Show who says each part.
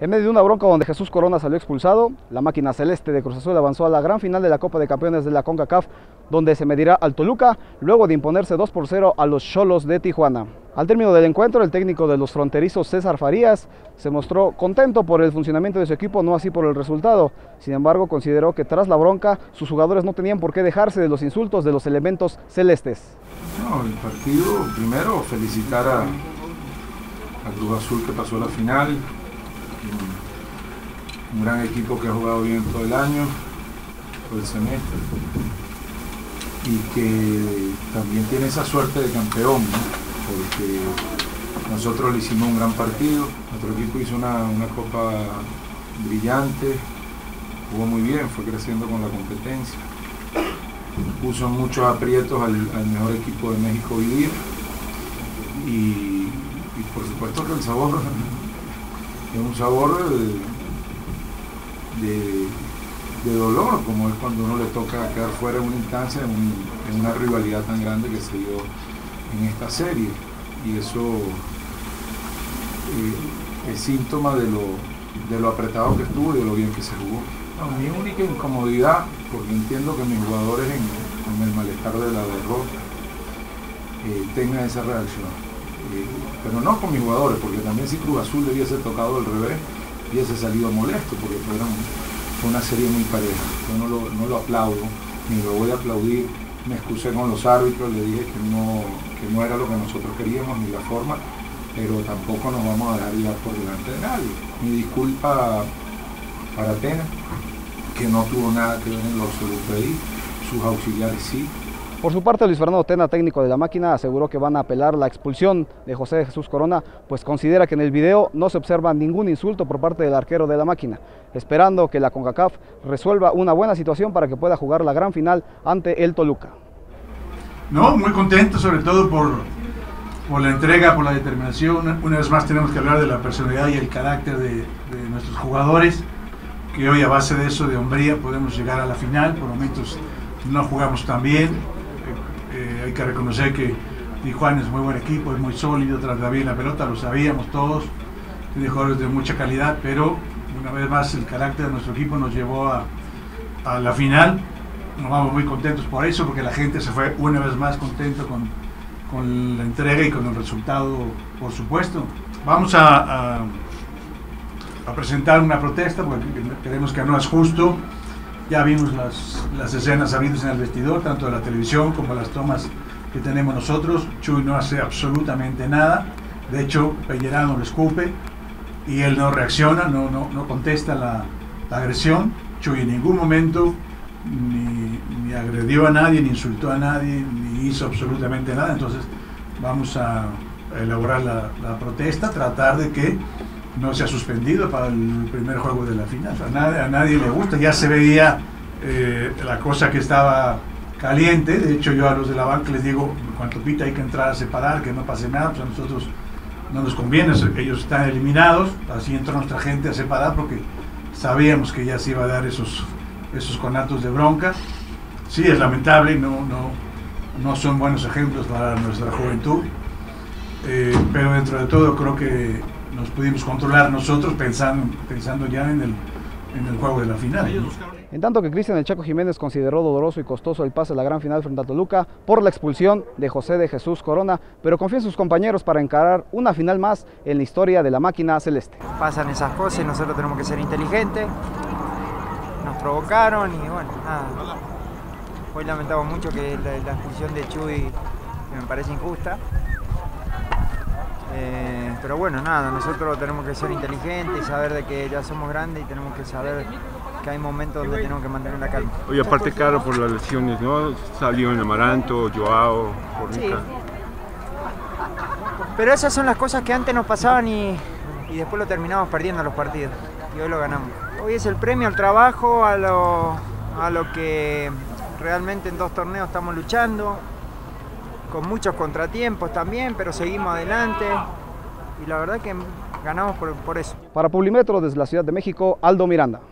Speaker 1: En medio de una bronca donde Jesús Corona salió expulsado, la máquina celeste de Cruz Azul avanzó a la gran final de la Copa de Campeones de la CONCACAF, donde se medirá al Toluca, luego de imponerse 2-0 a los Xolos de Tijuana. Al término del encuentro, el técnico de los fronterizos, César Farías, se mostró contento por el funcionamiento de su equipo, no así por el resultado. Sin embargo, consideró que tras la bronca, sus jugadores no tenían por qué dejarse de los insultos de los elementos celestes.
Speaker 2: No, el partido, primero felicitar a Cruz Azul que pasó a la final. Un gran equipo que ha jugado bien todo el año, todo el semestre, y que también tiene esa suerte de campeón, ¿no? Porque nosotros le hicimos un gran partido, nuestro equipo hizo una copa brillante, jugó muy bien, fue creciendo con la competencia, puso muchos aprietos al mejor equipo de México vivir, y por supuesto que el sabor es un sabor de dolor, como es cuando uno le toca quedar fuera en una instancia, en una rivalidad tan grande que se dio en esta serie, y eso es síntoma de lo apretado que estuvo y de lo bien que se jugó. No, mi única incomodidad, porque entiendo que mis jugadores en el malestar de la derrota tengan esa reacción, pero no con mis jugadores, porque también si Cruz Azul debiese tocado al revés, hubiese salido molesto, porque fue una serie muy pareja. Yo no lo aplaudo, ni lo voy a aplaudir. Me excusé con los árbitros, le dije que no era lo que nosotros queríamos, ni la forma, pero tampoco nos vamos a dejar llevar por delante de nadie. Mi disculpa para Tena, que no tuvo nada que ver en lo absoluto ahí, sus auxiliares sí.
Speaker 1: Por su parte, Luis Fernando Tena, técnico de la máquina, aseguró que van a apelar la expulsión de José de Jesús Corona, pues considera que en el video no se observa ningún insulto por parte del arquero de la máquina, esperando que la CONCACAF resuelva una buena situación para que pueda jugar la gran final ante el Toluca.
Speaker 3: No, muy contento, sobre todo por la entrega, por la determinación. Una vez más tenemos que hablar de la personalidad y el carácter de nuestros jugadores, que hoy a base de eso, de hombría, podemos llegar a la final. Por momentos no jugamos tan bien. Hay que reconocer que Tijuana es muy buen equipo, es muy sólido, trata bien la pelota, lo sabíamos todos, tiene jugadores de mucha calidad, pero una vez más el carácter de nuestro equipo nos llevó a la final. Nos vamos muy contentos por eso, porque la gente se fue una vez más contento con la entrega y con el resultado, por supuesto. Vamos a presentar una protesta, porque creemos que no es justo. Ya vimos las escenas habidas en el vestidor, tanto de la televisión como las tomas que tenemos nosotros. Chuy no hace absolutamente nada. De hecho, Pellerano lo escupe y él no reacciona, no contesta la agresión. Chuy en ningún momento ni agredió a nadie, ni insultó a nadie, ni hizo absolutamente nada. Entonces vamos a elaborar la protesta, tratar de que no se ha suspendido para el primer juego de la final. A nadie le gusta, ya se veía la cosa que estaba caliente. De hecho, yo a los de la banca les digo, cuanto pita hay que entrar a separar, que no pase nada. Pues a nosotros no nos conviene, ellos están eliminados, así entró nuestra gente a separar, porque sabíamos que ya se iba a dar esos conatos de bronca. Sí, es lamentable, no son buenos ejemplos para nuestra juventud, pero dentro de todo creo que nos pudimos controlar nosotros pensando ya en el juego de la final.
Speaker 1: En tanto que Cristian El Chaco Jiménez consideró doloroso y costoso el pase a la gran final frente a Toluca por la expulsión de José de Jesús Corona, pero confía en sus compañeros para encarar una final más en la historia de la máquina celeste.
Speaker 4: Pasan esas cosas y nosotros tenemos que ser inteligentes. Nos provocaron y bueno, nada. Hoy lamentamos mucho que la expulsión de Chuy me parece injusta. Pero bueno, nada, nosotros tenemos que ser inteligentes y saber de que ya somos grandes y tenemos que saber que hay momentos donde tenemos que mantener la calma.
Speaker 5: Oye, aparte claro, por las lesiones, ¿no? Salió en Amaranto, Joao, Fornica. Sí.
Speaker 4: Pero esas son las cosas que antes nos pasaban y después lo terminamos perdiendo los partidos. Y hoy lo ganamos. Hoy es el premio al trabajo, a lo que realmente en 2 torneos estamos luchando, con muchos contratiempos también, pero seguimos adelante y la verdad que ganamos por eso.
Speaker 1: Para Publimetro, desde la Ciudad de México, Aldo Miranda.